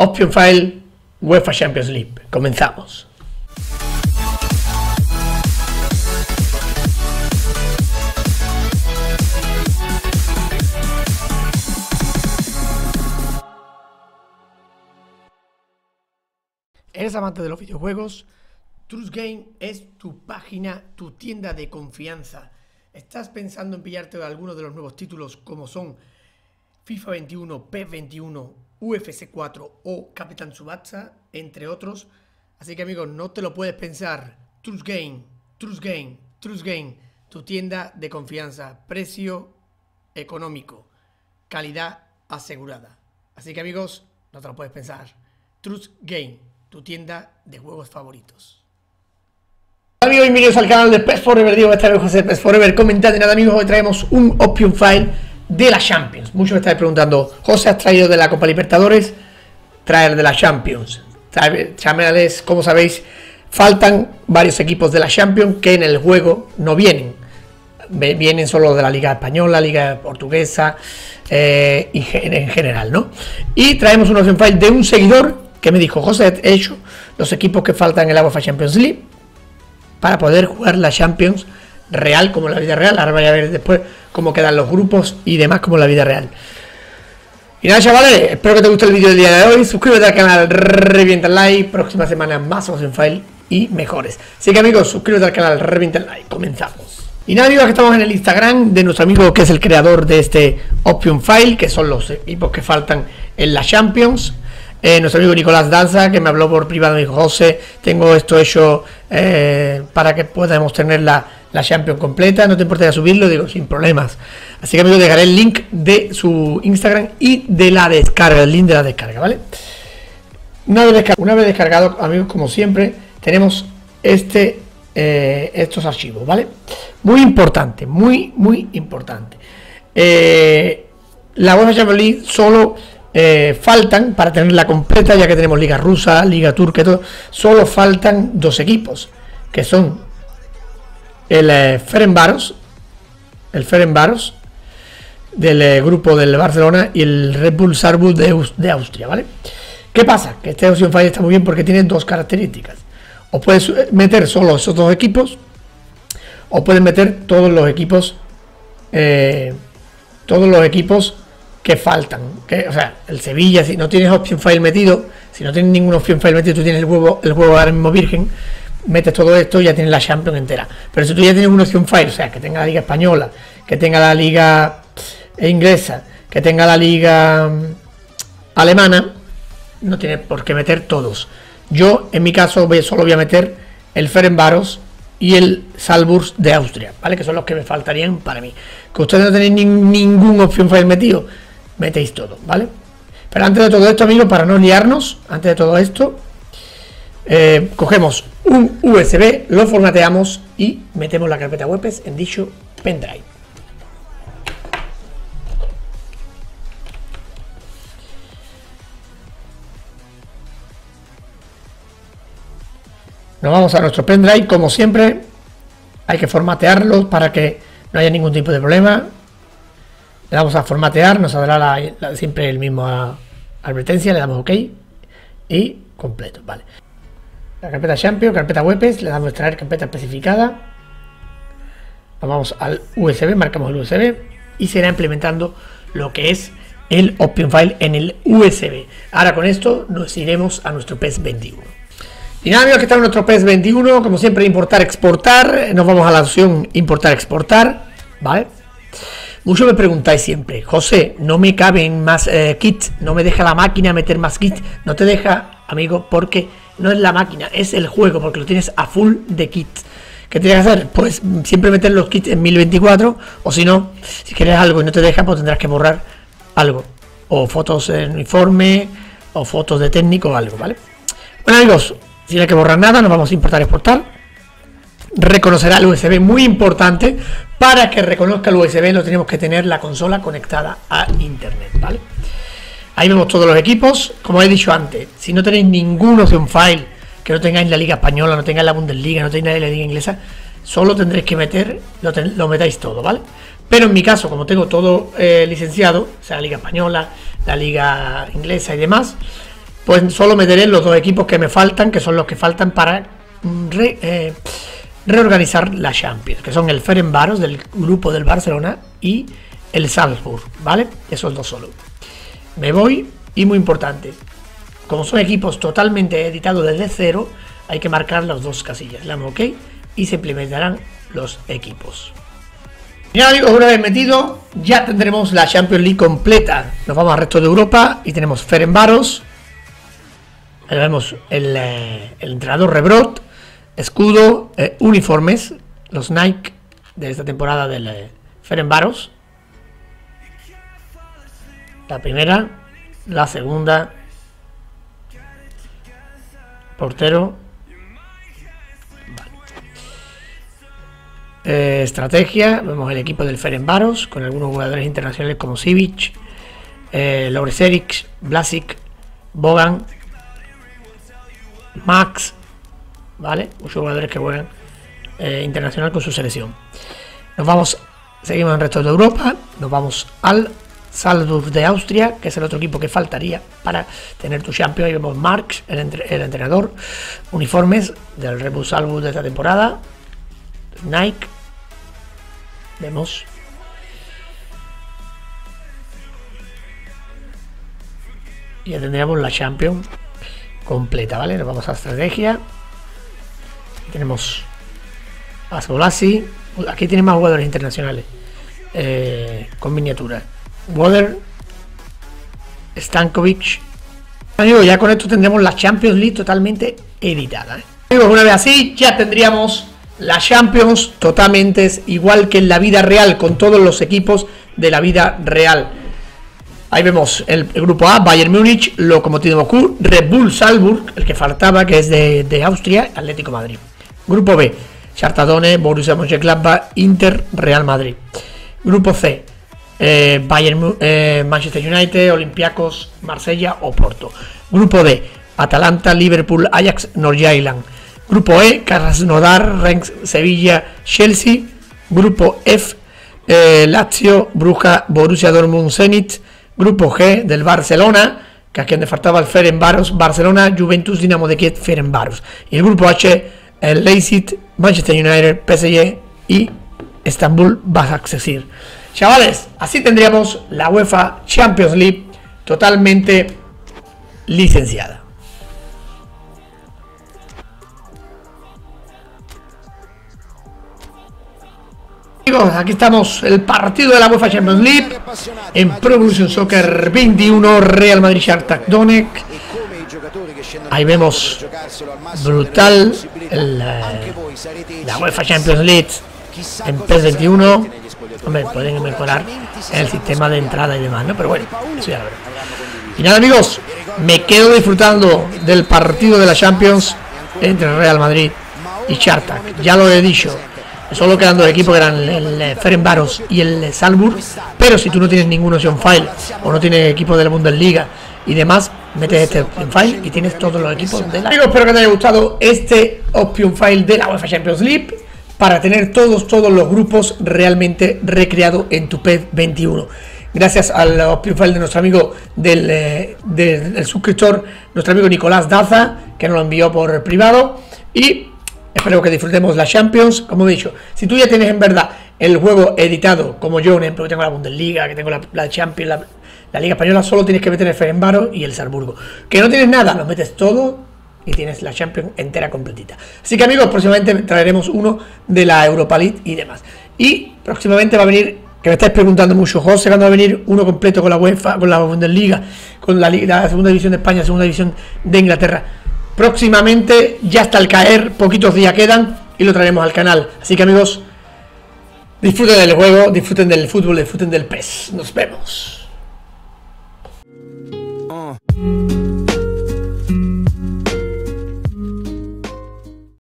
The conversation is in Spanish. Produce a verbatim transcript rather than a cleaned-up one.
Option File UEFA Champions League. Comenzamos. ¿Eres amante de los videojuegos? Trust Game es tu página, tu tienda de confianza. ¿Estás pensando en pillarte algunos de los nuevos títulos como son FIFA veintiuno, PES veintiuno, U F C cuatro o Capitán Tsubasa, entre otros? Así que amigos, no te lo puedes pensar. Trust Game, Trust Game, Trust Game, tu tienda de confianza. Precio económico, calidad asegurada. Así que amigos, no te lo puedes pensar. Trust Game, tu tienda de juegos favoritos. Hola amigos, bienvenidos al canal de PES Forever. Digo, esta vez José de PES Forever. Comentad, nada amigos, hoy traemos un Option File de la Champions. Muchos me estáis preguntando, José, ¿has traído de la Copa Libertadores? Traer de la Champions. Champions, como sabéis, faltan varios equipos de la Champions que en el juego no vienen. Vienen solo de la Liga Española, Liga Portuguesa eh, y en general, ¿no? Y traemos un Option File de un seguidor que me dijo, José, he hecho los equipos que faltan en la UEFA Champions League para poder jugar la Champions real como en la vida real. Ahora voy a ver después cómo quedan los grupos y demás como en la vida real. Y nada, chavales, espero que te guste el vídeo del día de hoy. Suscríbete al canal, revienta el like. Próxima semana más Option File y mejores. Así que amigos, suscríbete al canal, revienta el like. Comenzamos. Y nada amigos, que estamos en el Instagram de nuestro amigo que es el creador de este Option File, que son los equipos que faltan en la Champions. Eh, nuestro amigo Nicolás Danza, que me habló por privado, me dijo, José, tengo esto hecho eh, para que podamos tener la, la Champions completa, ¿no te importaría subirlo? Digo, sin problemas. Así que amigos, dejaré el link de su Instagram y de la descarga, el link de la descarga, ¿vale? Una vez, descargado, una vez descargado, amigos, como siempre, tenemos este, eh, estos archivos, ¿vale? Muy importante, muy, muy importante. Eh, la UEFA Champions League solo... Eh, faltan, para tenerla completa, ya que tenemos Liga Rusa, Liga Turca y todo, solo faltan dos equipos, que son el eh, Ferencváros, el Ferencváros del eh, grupo del Barcelona y el Red Bull Salzburg de, de Austria, ¿vale? ¿Qué pasa? Que este Option File está muy bien porque tiene dos características. O puedes meter solo esos dos equipos, o puedes meter todos los equipos, eh, todos los equipos que faltan, que, o sea, el Sevilla, si no tienes Option File metido, si no tienes ningún Option File metido, tú tienes el juego, el juego ahora mismo virgen, metes todo esto y ya tienes la Champions entera. Pero si tú ya tienes un Option File, o sea, que tenga la Liga Española, que tenga la Liga Inglesa, que tenga la Liga Alemana, no tienes por qué meter todos. Yo, en mi caso, voy, solo voy a meter el Ferencváros y el Salzburg de Austria, ¿vale? Que son los que me faltarían para mí. Que ustedes no tenéis ni, ningún Option File metido, metéis todo, ¿vale? Pero antes de todo esto, amigos, para no liarnos, antes de todo esto, eh, cogemos un U S B, lo formateamos y metemos la carpeta W P S en dicho pendrive. Nos vamos a nuestro pendrive, como siempre, hay que formatearlo para que no haya ningún tipo de problema. Le damos a formatear, nos saldrá la, la, siempre el mismo advertencia, le damos OK y completo, vale. La carpeta Champions, carpeta W P S, le damos a extraer carpeta especificada. Nos vamos al U S B, marcamos el U S B y se irá implementando lo que es el Option File en el U S B. Ahora con esto nos iremos a nuestro PES veintiuno. Y nada amigos, que está en nuestro PES veintiuno, como siempre importar, exportar, nos vamos a la opción importar, exportar, ¿vale? Muchos me preguntáis siempre, José, no me caben más eh, kits, no me deja la máquina meter más kits. No te deja, amigo, porque no es la máquina, es el juego, porque lo tienes a full de kits. ¿Qué tienes que hacer? Pues siempre meter los kits en mil veinticuatro, o si no, si quieres algo y no te deja, pues tendrás que borrar algo, o fotos en uniforme, o fotos de técnico o algo, ¿vale? Bueno amigos, si no hay que borrar nada, nos vamos a importar, exportar. Reconocerá el U S B, muy importante. Para que reconozca el U S B, lo tenemos que tener la consola conectada a internet, ¿vale? Ahí vemos todos los equipos. Como he dicho antes, si no tenéis ningún Option File, que no tengáis la Liga Española, no tengáis la Bundesliga, no tengáis la Liga Inglesa, solo tendréis que meter, lo, ten, lo metáis todo, ¿vale? Pero en mi caso, como tengo todo eh, licenciado, o sea, la Liga Española, la Liga Inglesa y demás, pues solo meteré los dos equipos que me faltan, que son los que faltan para re, eh, reorganizar la Champions, que son el Ferencváros del grupo del Barcelona y el Salzburg, ¿vale? Esos dos solo. Me voy, y muy importante, como son equipos totalmente editados desde cero, hay que marcar las dos casillas, le damos OK y se implementarán los equipos. Bien amigos, una vez metido, ya tendremos la Champions League completa. Nos vamos al resto de Europa y tenemos Ferencváros. Ahí vemos el, eh, el entrenador Rebrot, escudo, eh, uniformes, los Nike de esta temporada del eh, Ferencváros. La primera, la segunda, portero. Vale. Eh, estrategia, vemos el equipo del Ferencváros con algunos jugadores internacionales como Sivic, eh, Laureseric, Vlasic, Bogan, Max, vale, muchos jugadores que juegan eh, internacional con su selección. Nos vamos, seguimos en el resto de Europa, nos vamos al Salzburg de Austria, que es el otro equipo que faltaría para tener tu Champions. Ahí vemos Marx, el, entre, el entrenador, uniformes del Red Bull Salzburg de esta temporada, Nike, vemos y ya tendríamos la Champions completa, ¿vale? Nos vamos a estrategia. Tenemos a Solasi. Aquí tiene más jugadores internacionales eh, con miniaturas. Wader, Stankovic. Amigos, ya con esto tendremos la Champions League totalmente editada, ¿eh? Amigos, una vez así, ya tendríamos la Champions totalmente igual que en la vida real, con todos los equipos de la vida real. Ahí vemos el, el grupo A, Bayern Múnich, Lokomotiv Moscú, Red Bull Salzburg, el que faltaba, que es de, de Austria, Atlético Madrid. Grupo B, Shakhtar Donetsk, Borussia Mönchengladbach, Inter, Real Madrid. Grupo C, eh, Bayern, eh, Manchester United, Olympiacos, Marsella o Porto. Grupo D, Atalanta, Liverpool, Ajax, Nordirland. Grupo E, Krasnodar, Rennes, Sevilla, Chelsea. Grupo F, eh, Lazio, Bruja, Borussia Dortmund, Zenit. Grupo G del Barcelona, que aquí donde faltaba el Ferencváros, Barcelona, Juventus, Dinamo de Kiev, Ferencváros. Y el grupo H, el Leipzig, Manchester United, P S G y Estambul Basaksehir. Chavales, así tendríamos la UEFA Champions League totalmente licenciada. Amigos, aquí estamos, el partido de la UEFA Champions League en Pro Evolution Soccer veintiuno, Real Madrid Shakhtar Donetsk. Ahí vemos brutal el, eh, la UEFA Champions League en P E S veintiuno. Hombre, pueden mejorar el sistema de entrada y demás, ¿no? Pero bueno, eso ya lo veremos. Y nada amigos, me quedo disfrutando del partido de la Champions entre Real Madrid y Shakhtar. Ya lo he dicho, solo quedan dos equipos que eran el Ferencváros y el Salzburg. Pero si tú no tienes ningún option file o no tienes equipo de la Bundesliga y demás, metes este option file y tienes todos los equipos de la... Amigos, espero que te haya gustado este option file de la UEFA Champions League para tener todos, todos los grupos realmente recreados en tu P E S veintiuno. Gracias al option file de nuestro amigo del, eh, del, del suscriptor, nuestro amigo Nicolás Daza, que nos lo envió por privado. Y espero que disfrutemos la Champions. Como he dicho, si tú ya tienes en verdad el juego editado, como yo, por ejemplo, que tengo la Bundesliga, que tengo la, la Champions, la, la Liga Española, solo tienes que meter el Ferencváros y el Salzburgo. Que no tienes nada, los metes todo y tienes la Champions entera completita. Así que amigos, próximamente traeremos uno de la Europa League y demás. Y próximamente va a venir, que me estáis preguntando mucho, José, ¿cuándo va a venir uno completo con la UEFA, con la Bundesliga, con la, la segunda división de España, segunda división de Inglaterra? Próximamente, ya hasta el caer, poquitos días quedan y lo traeremos al canal. Así que amigos, disfruten del juego, disfruten del fútbol, disfruten del P E S. Nos vemos. Uh.